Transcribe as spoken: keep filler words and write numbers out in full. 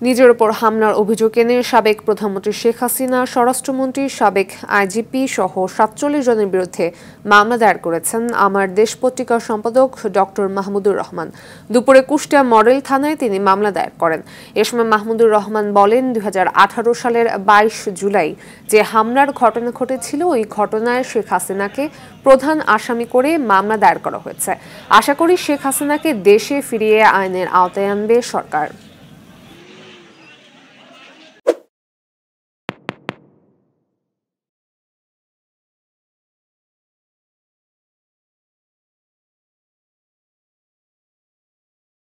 নিজের উপর হামলার অভিযোগ এনে সাবেক প্রধানমন্ত্রী শেখ হাসিনা, স্বরাষ্ট্রমন্ত্রী, সাবেক আইজিপি সহ সাতচল্লিশ জনের বিরুদ্ধে মামলা দায়ের করেছেন আমার দেশ পত্রিকার সম্পাদক ডক্টর মাহমুদুর রহমান। দুপুরে কুষ্টিয়া মডেল থানায় তিনি মামলা দায়ের করেন। এ সময় মাহমুদুর রহমান বলেন, দুই হাজার আঠারো সালের বাইশ জুলাই যে হামলার ঘটনা ঘটেছিল, ওই ঘটনায় শেখ হাসিনাকে প্রধান আসামি করে মামলা দায়ের করা হয়েছে। আশা করি শেখ হাসিনাকে দেশে ফিরিয়ে আইনের আওতায় আনবে সরকার।